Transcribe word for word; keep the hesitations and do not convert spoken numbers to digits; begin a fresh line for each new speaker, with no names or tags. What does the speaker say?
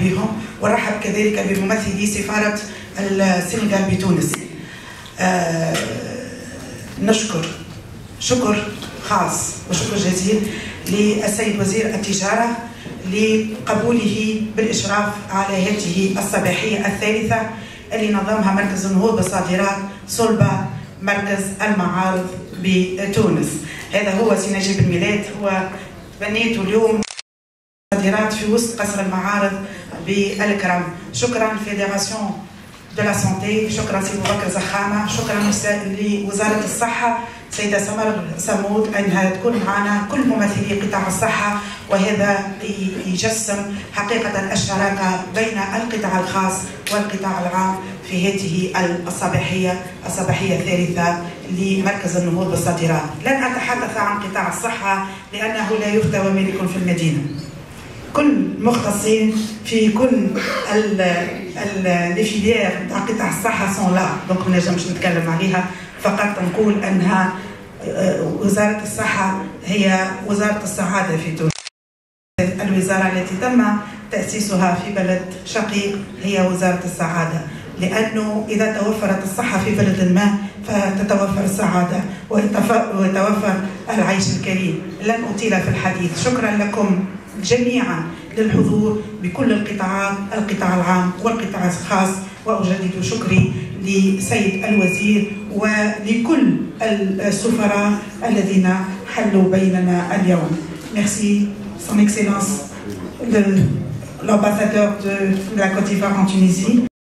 بهم، ونرحب كذلك بممثلي سفارة السنغال بتونس. آه نشكر شكر خاص وشكر جزيل للسيد وزير التجارة لقبوله بالإشراف على هذه الصباحية الثالثة اللي نظمها مركز النهوض بالصادرات صلب مركز المعارض بتونس. هذا هو سي نجيب الميلاد، هو بنيته اليوم صادرات في وسط قصر المعارض بالكرم. شكرا فيدراسيون دو لا سونتي، شكرا سي بكر زخامه، شكرا لوزاره الصحه سيده سمر سمود انها تكون معنا كل ممثلي قطاع الصحه، وهذا يجسم حقيقه الشراكه بين القطاع الخاص والقطاع العام في هذه الصباحيه الصباحيه الثالثه لمركز النهوض بالصادرات. لن اتحدث عن قطاع الصحه لانه لا يفتى وملك في المدينه. كل مختصين في كل لي فيليير تاع قطاع الصحه سون لا، دونك ما نجمش نتكلم عليها، فقط نقول انها وزاره الصحه هي وزاره السعاده في تونس. الوزاره التي تم تاسيسها في بلد شقيق هي وزاره السعاده، لانه اذا توفرت الصحه في بلد ما فتتوفر السعاده ويتوفر العيش الكريم. لن اطيل في الحديث، شكرا لكم جميعا للحضور بكل القطاعات، القطاع العام والقطاع الخاص، واجدد شكري لسيد الوزير ولكل السفراء الذين حلوا بيننا اليوم. ميرسي son excellence l'ambassadeur de la Côte d'Ivoire en Tunisie.